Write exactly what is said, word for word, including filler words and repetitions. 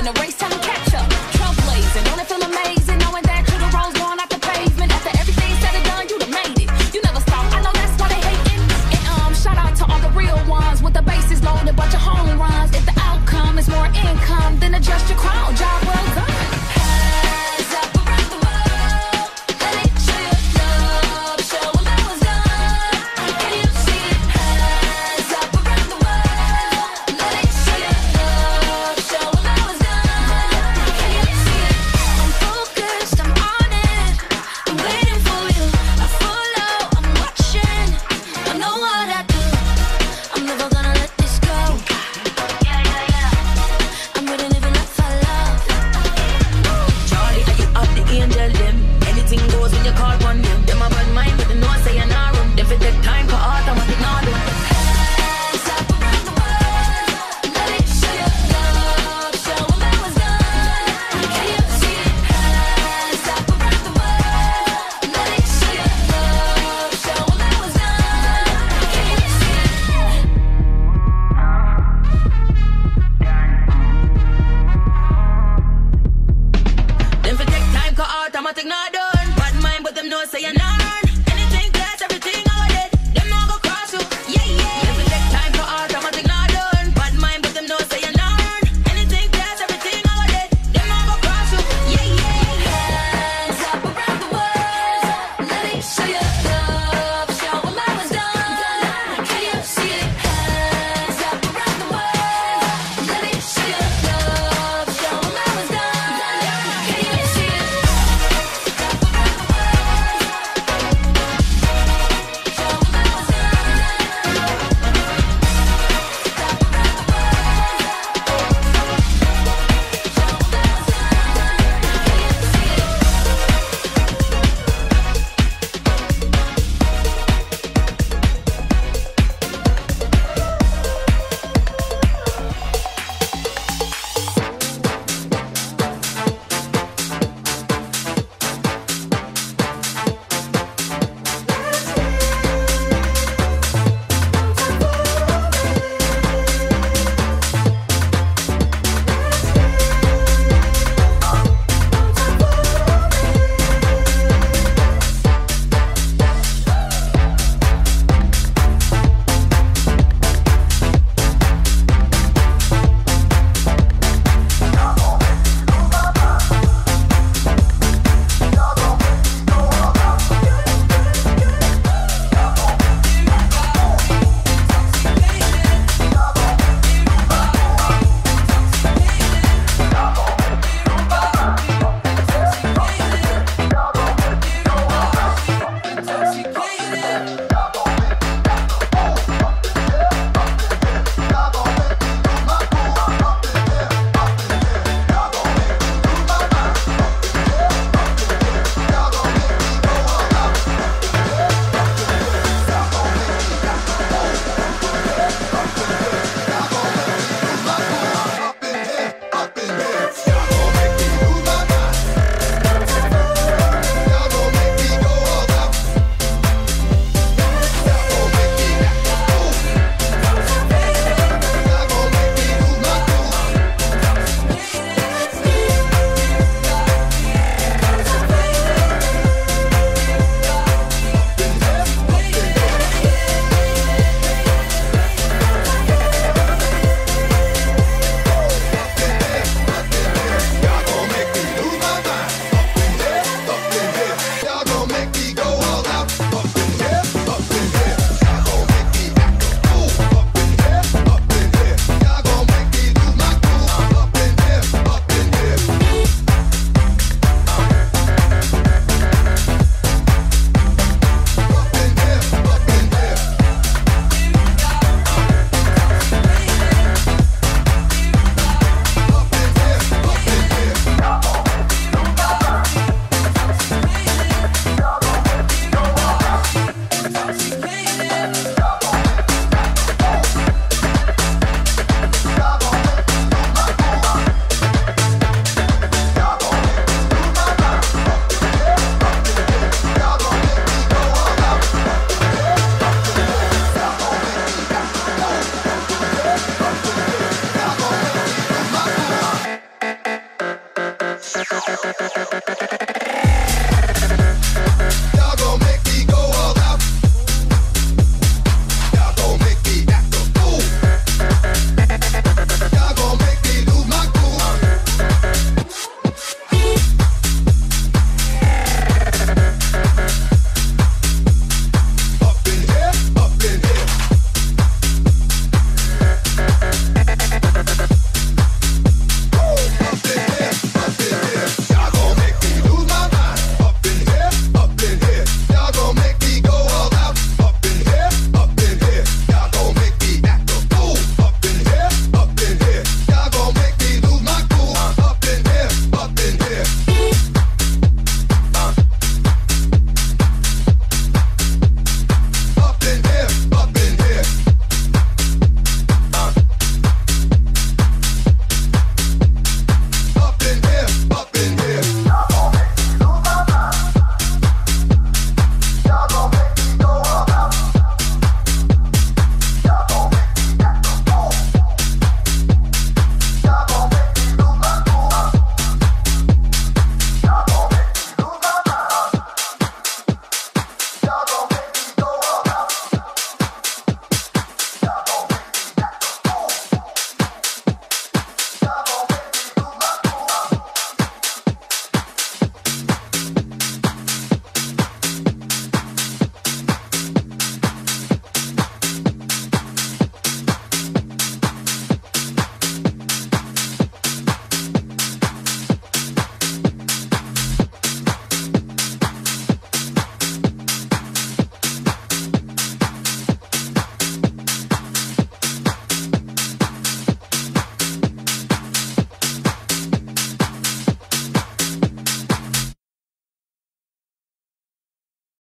the race, time to catch up. Trailblazing, don't it feel amazing knowing that you the rose going off the pavement? After everything said and done, you done made it. You never stop. I know that's why they hating. And um, shout out to all the real ones with the bases loaded, bunch of home runs. If the outcome is more income, then adjust your crown. Job well done. Hands up around the world. Let me show your love. Show them that was done. Can you see it? Hands up around the world. Let me show your love. Show them that was done.